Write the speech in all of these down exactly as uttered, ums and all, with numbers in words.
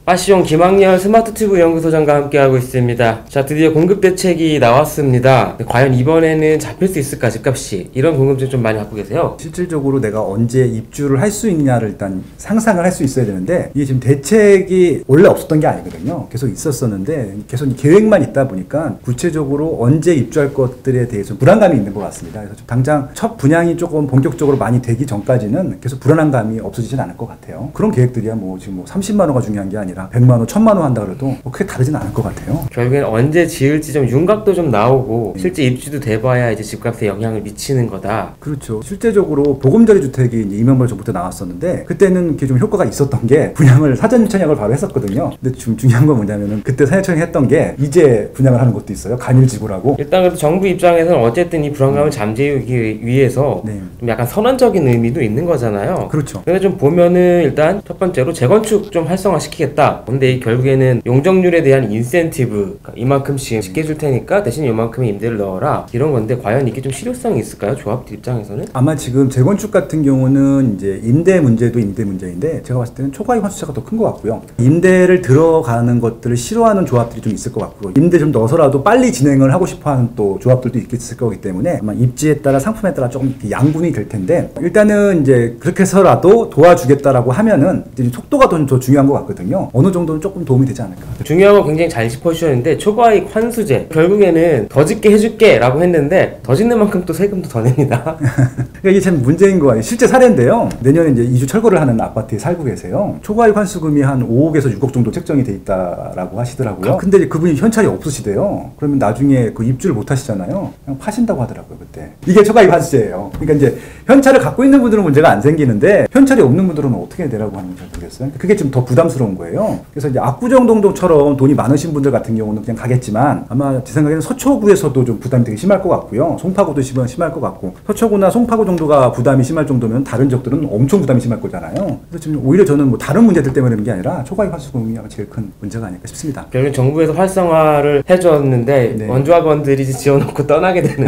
파시온 김학렬 스마트튜브 연구소장과 함께하고 있습니다. 자, 드디어 공급대책이 나왔습니다. 과연 이번에는 잡힐 수 있을까, 집값이? 이런 궁금증 좀 많이 갖고 계세요. 실질적으로 내가 언제 입주를 할 수 있냐를 일단 상상을 할 수 있어야 되는데, 이게 지금 대책이 원래 없었던 게 아니거든요. 계속 있었었는데 계속 계획만 있다 보니까 구체적으로 언제 입주할 것들에 대해서 불안감이 있는 것 같습니다. 그래서 당장 첫 분양이 조금 본격적으로 많이 되기 전까지는 계속 불안한 감이 없어지진 않을 것 같아요. 그런 계획들이야 뭐 지금 뭐 삼십만 원가 중요한 게 아니라 백만 원, 천만 원 한다 그래도 뭐 크게 다르진 않을 것 같아요. 결국엔 언제 지을지 좀 윤곽도 좀 나오고, 네. 실제 입주도 돼봐야 이제 집값에 영향을 미치는 거다. 그렇죠. 실제적으로 보금자리 주택이 이제 이명박 정부 때 나왔었는데, 그때는 이렇게 좀 효과가 있었던 게 분양을 사전 유천약을 바로 했었거든요. 근데 지금 중요한 건 뭐냐면은 그때 사전 유천약 했던 게 이제 분양을 하는 것도 있어요. 간일지구라고. 일단 그래도 정부 입장에서는 어쨌든 이 불안감을 잠재우기 위해서 네. 좀 약간 선언적인 의미도 있는 거잖아요. 그렇죠. 그래서 좀 보면은 일단 첫 번째로 재건축 좀 활성화시키겠다. 근데 결국에는 용적률에 대한 인센티브, 그러니까 이만큼씩 쉽게 해줄 테니까 대신 이만큼의 임대를 넣어라, 이런 건데 과연 이게 좀 실효성이 있을까요? 조합들 입장에서는? 아마 지금 재건축 같은 경우는 이제 임대 문제도 임대 문제인데, 제가 봤을 때는 초과이익 환수차가 더 큰 것 같고요. 임대를 들어가는 것들을 싫어하는 조합들이 좀 있을 것 같고, 임대 좀 넣어서라도 빨리 진행을 하고 싶어하는 또 조합들도 있을 거기 때문에 아마 입지에 따라 상품에 따라 조금 양분이 될 텐데, 일단은 이제 그렇게 해서라도 도와주겠다라고 하면은 이제 속도가 더, 더 중요한 것 같거든요. 어느 정도는 조금 도움이 되지 않을까. 중요한 건 굉장히 잘 짚어주셨는데, 초과이익 환수제, 결국에는 더 짓게 해줄게 라고 했는데 더 짓는 만큼 또 세금도 더 냅니다. 그러니까 이게 참 문제인 거 아니에요. 실제 사례인데요. 내년에 이제 이주 철거를 하는 아파트에 살고 계세요. 초과이익 환수금이 한 오억에서 육억 정도 책정이 돼 있다라고 하시더라고요. 아, 근데 이제 그분이 현찰이 없으시대요. 그러면 나중에 그 입주를 못 하시잖아요. 그냥 파신다고 하더라고요, 그때. 이게 초과이익 환수제예요. 그러니까 이제 현찰을 갖고 있는 분들은 문제가 안 생기는데, 현찰이 없는 분들은 어떻게 내라고 하는지 잘 모르겠어요. 그게 좀 더 부담스러운 거예요. 그래서 이제 압구정 정도처럼 돈이 많으신 분들 같은 경우는 그냥 가겠지만, 아마 제 생각에는 서초구에서도 좀 부담이 되게 심할 것 같고요. 송파구도 심할, 심할 것 같고, 서초구나 송파구 정도가 부담이 심할 정도면 다른 지역들은 엄청 부담이 심할 거잖아요. 그래서 지금 오히려 저는 뭐 다른 문제들 때문에 그런 게 아니라 초과이익 환수금이 제일 큰 문제가 아닐까 싶습니다. 결국 정부에서 활성화를 해줬는데, 네. 원조합원들이 지어놓고 떠나게 되는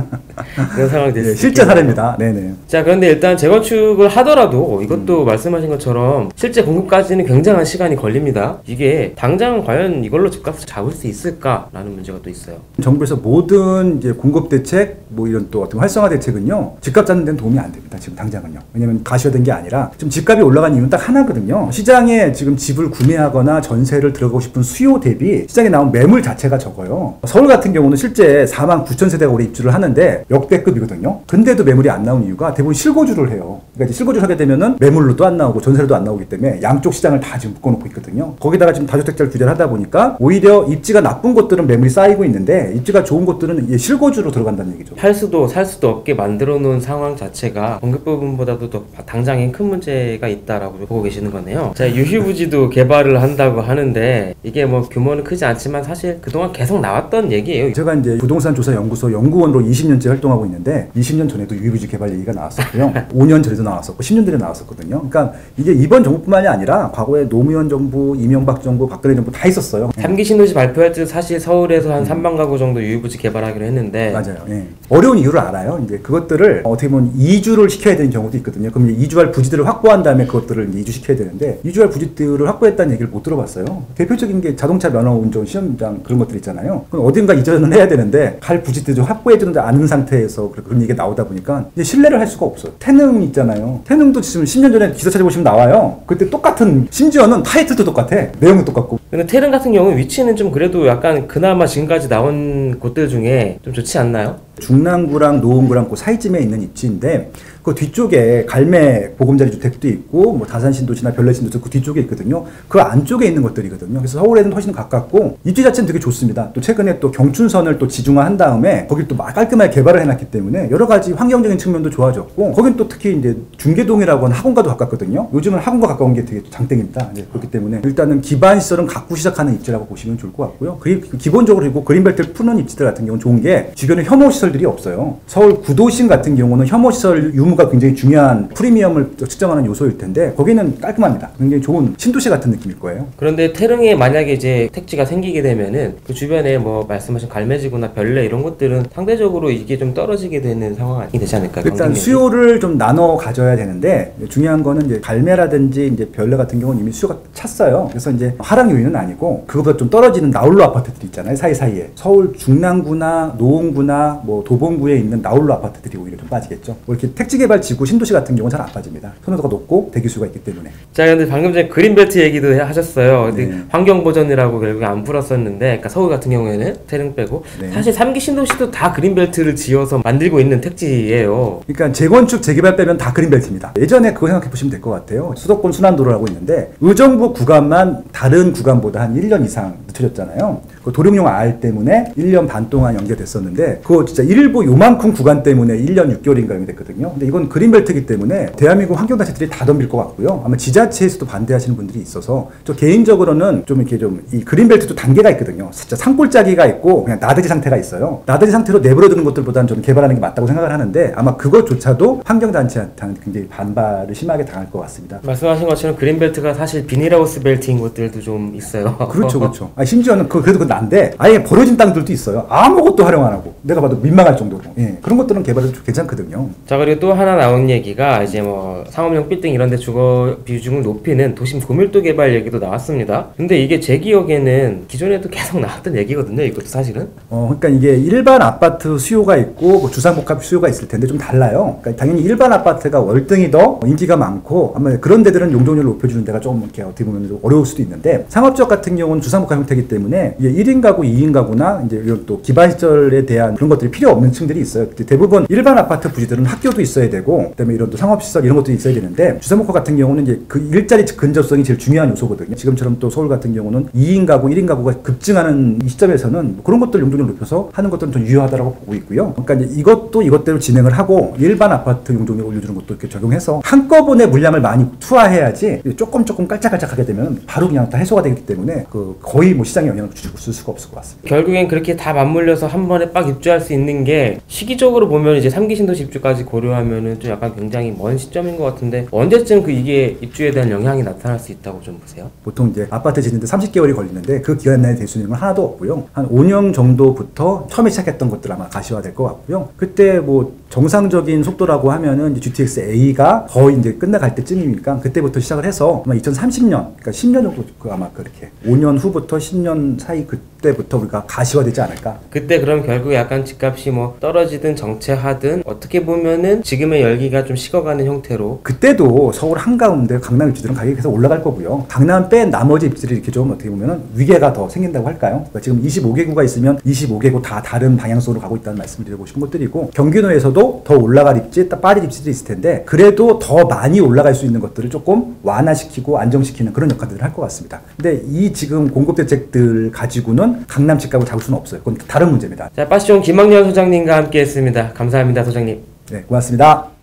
그런 상황이 될 수 네, 실제 사례입니다. 네네. 자, 그런데 일단 재건축을 하더라도 이것도 음. 말씀하신 것처럼 실제 공급까지는 굉장한 시간이 걸립니다. 이게 당장 과연 이걸로 집값을 잡을 수 있을까라는 문제가 또 있어요. 정부에서 모든 이제 공급 대책, 뭐 이런 또 어떤 활성화 대책은요, 집값 잡는 데는 도움이 안 됩니다. 지금 당장은요. 왜냐면 가시화된 게 아니라 지금 집값이 올라간 이유는 딱 하나거든요. 시장에 지금 집을 구매하거나 전세를 들어가고 싶은 수요 대비 시장에 나온 매물 자체가 적어요. 서울 같은 경우는 실제 사만 구천 세대가 올해 입주를 하는데 역대급이거든요. 근데도 매물이 안 나온 이유가 대부분 실거주를 해요. 그러니까 이제 실거주를 하게 되면은 매물로도 안 나오고 전세로도 안 나오기 때문에 양쪽 시장을 다 지금 묶어놓고 있거든요. 거기다가 지금 다주택자를 규제를 하다 보니까 오히려 입지가 나쁜 곳들은 매물이 쌓이고 있는데, 입지가 좋은 곳들은 이제 실거주로 들어간다는 얘기죠. 팔 수도 살 수도 없게 만들어 놓은 상황 자체가 공급 부분보다도 더 당장에 큰 문제가 있다라고 보고 계시는 거네요. 자, 유휴부지도 개발을 한다고 하는데, 이게 뭐 규모는 크지 않지만 사실 그동안 계속 나왔던 얘기예요. 제가 이제 부동산 조사 연구소 연구원으로 이십 년째 활동하고 있는데, 이십 년 전에도 유휴부지 개발 얘기가 나왔었고요. 오 년 전에도 나왔었고 십 년 전에 나왔었거든요. 그러니까 이게 이번 정부뿐만이 아니라 과거에 노무현 정부, 이명박 정부, 박근혜 정부 다 있었어요. 삼 기 신도시 발표할 때 사실 서울에서 한 음. 삼만 가구 정도 유휴부지 개발하기로 했는데, 맞아요. 예. 어려운 이유를 알아요. 이제 그것들을 어떻게 보면 이주를 시켜야 되는 경우도 있거든요. 그럼 이제 이주할 부지들을 확보한 다음에 그것들을 이제 이주시켜야 되는데, 이주할 부지들을 확보했다는 얘기를 못 들어봤어요. 대표적인 게 자동차 면허 운전 시험장 그런 것들 있잖아요. 그럼 어딘가 이전을 해야 되는데 갈 부지들을 좀 확보해주는데 않은 상태에서 그런 얘기가 나오다 보니까 이제 신뢰를 할 수가 없어요. 태능 있잖아요. 태능도 지금 십 년 전에 기사 찾아보시면 나와요. 그때 똑같은, 심지어는 타이틀도 똑같아. 내용도 똑같고. 근데 태릉 같은 경우 위치는 좀 그래도 약간 그나마 지금까지 나온 곳들 중에 좀 좋지 않나요? 중랑구랑 노원구랑 그 사이쯤에 있는 입지인데, 그 뒤쪽에 갈매 보금자리 주택도 있고 뭐 다산신도시나 별내신도시 그 뒤쪽에 있거든요. 그 안쪽에 있는 것들이거든요. 그래서 서울에는 훨씬 가깝고 입지 자체는 되게 좋습니다. 또 최근에 또 경춘선을 또 지중화한 다음에 거기 또 깔끔하게 개발을 해놨기 때문에 여러 가지 환경적인 측면도 좋아졌고, 거긴 또 특히 이제 중계동이라고 하는 학원과도 가깝거든요. 요즘은 학원과 가까운 게 되게 장땡입니다. 네, 그렇기 때문에 일단은 기반 시설은 갖고 시작하는 입지라고 보시면 좋을 것 같고요. 그리고 기본적으로 그리고 그린벨트를 푸는 입지들 같은 경우는 좋은 게 주변에 혐오 시설들이 없어요. 서울 구도심 같은 경우는 혐오 시설 유무 유무가 굉장히 중요한 프리미엄을 측정하는 요소일 텐데 거기는 깔끔합니다. 굉장히 좋은 신도시 같은 느낌일 거예요. 그런데 태릉에 만약에 이제 택지가 생기게 되면은 그 주변에 뭐 말씀하신 갈매지구나 별내 이런 것들은 상대적으로 이게 좀 떨어지게 되는 상황이 되지 않을까요? 일단 경쟁력이? 수요를 좀 나눠 가져야 되는데 중요한 거는 이제 갈매라든지 이제 별내 같은 경우는 이미 수요가 찼어요. 그래서 이제 하락 요인은 아니고 그거보다 좀 떨어지는 나홀로 아파트들이 있잖아요. 사이사이에 서울 중랑구나 노원구나 뭐 도봉구에 있는 나홀로 아파트들이 오히려 좀 빠지겠죠. 뭐 이렇게 택지 개발 지구 신도시 같은 경우는 잘 안 빠집니다. 선호도가 높고 대기 수요가 있기 때문에. 자, 근데 방금 전에 그린벨트 얘기도 하셨어요. 근데 네. 환경 보전이라고 결국에 안 풀었었는데, 그러니까 서울 같은 경우에는 태릉 빼고 네. 사실 삼 기 신도시도 다 그린벨트를 지어서 만들고 있는 택지예요. 그러니까 재건축 재개발 빼면 다 그린벨트입니다. 예전에 그거 생각해 보시면 될 것 같아요. 수도권 순환도로라고 있는데 의정부 구간만 다른 구간보다 한 일 년 이상 늦춰졌잖아요. 그 도룡용 알 때문에 일 년 반 동안 연계됐었는데 그거 진짜 일부 요만큼 구간 때문에 일 년 육 개월인가 연계됐거든요. 근데 이건 그린벨트이기 때문에 대한민국 환경단체들이 다 덤빌 것 같고요. 아마 지자체에서도 반대하시는 분들이 있어서 저 개인적으로는 좀 이렇게 좀 이 그린벨트도 단계가 있거든요. 진짜 산골짜기가 있고 그냥 나들이 상태가 있어요. 나들이 상태로 내버려두는 것들보다는 저는 개발하는 게 맞다고 생각을 하는데 아마 그것조차도 환경단체한테는 굉장히 반발을 심하게 당할 것 같습니다. 말씀하신 것처럼 그린벨트가 사실 비닐하우스 벨트인 곳들도 좀 있어요. 그렇죠, 그렇죠. 아, 심지어는 그, 그래도 그 난데 아예 버려진 땅들도 있어요. 아무것도 활용 안 하고 내가 봐도 민망할 정도로. 예, 그런 것들은 개발해도 괜찮거든요. 자, 그리고 또 하나 나온 얘기가 이제 뭐 상업용 빌딩 이런 데 주거 비중을 높이는 도심 고밀도 개발 얘기도 나왔습니다. 근데 이게 제 기억에는 기존에도 계속 나왔던 얘기거든요. 이것도 사실은. 어, 그러니까 이게 일반 아파트 수요가 있고 뭐 주상복합 수요가 있을 텐데 좀 달라요. 그러니까 당연히 일반 아파트가 월등히 더 인기가 많고 아마 그런 데들은 용적률을 높여주는 데가 좀 이렇게 어떻게 보면 좀 어려울 수도 있는데 상업지역 같은 경우는 주상복합 형태이기 때문에 이게 일 인 가구, 이 인 가구나 이제 이런 또 기반 시설에 대한 그런 것들이 필요 없는 층들이 있어요. 대부분 일반 아파트 부지들은 학교도 있어야 되고 그다음에 이런 또 상업시설 이런 것들이 있어야 되는데 주상복합 같은 경우는 이제 그 일자리 근접성이 제일 중요한 요소거든요. 지금처럼 또 서울 같은 경우는 이 인 가구, 일 인 가구가 급증하는 이 시점에서는 그런 것들 용적률을 높여서 하는 것들은 좀 유효하다고 보고 있고요. 그러니까 이제 이것도 이것대로 진행을 하고 일반 아파트 용적률을 올려주는 것도 이렇게 적용해서 한꺼번에 물량을 많이 투하해야지 조금 조금 깔짝깔짝 하게 되면 바로 그냥 다 해소가 되기 때문에 그 거의 뭐 시장에 영향을 줄 수가 없을 것 같습니다. 결국엔 그렇게 다 맞물려서 한 번에 빡 입주할 수 있는 게 시기적으로 보면 이제 삼 기 신도시 입주까지 고려하면은 좀 약간 굉장히 먼 시점인 것 같은데 언제쯤 그 이게 입주에 대한 영향이 나타날 수 있다고 좀 보세요? 보통 이제 아파트 짓는데 삼십 개월이 걸리는데 그 기간 내에 될 수 있는 건 하나도 없고요. 한 오 년 정도부터 처음에 시작했던 것들 아마 가시화될 것 같고요. 그때 뭐 정상적인 속도라고 하면은 이제 지티엑스 A가 거의 이제 끝나갈 때쯤이니까 그때부터 시작을 해서 아마 이천삼십 년, 그러니까 십 년 정도 그 아마 그렇게 오 년 후부터 십 년 사이 그때부터 우리가 가시화되지 않을까. 그때 그럼 결국 약간 집값이 뭐 떨어지든 정체하든 어떻게 보면은 지금의 열기가 좀 식어가는 형태로 그때도 서울 한가운데 강남 입지들은 가격이 계속 올라갈 거고요. 강남 뺀 나머지 입지들이 이렇게 좀 어떻게 보면은 위계가 더 생긴다고 할까요? 그러니까 지금 이십오 개구가 있으면 이십오 개구 다 다른 방향성으로 가고 있다는 말씀을 드리고 싶은 것들이고 경기도에서도 더 올라갈 입지, 빠질 입지들이 있을 텐데 그래도 더 많이 올라갈 수 있는 것들을 조금 완화시키고 안정시키는 그런 역할들을 할 것 같습니다. 근데 이 지금 공급 대책들 가지고는 강남 집값을 잡을 수는 없어요. 그건 다른 문제입니다. 자, 파시존 김학년 소장님과 함께 했습니다. 감사합니다, 소장님. 네, 고맙습니다.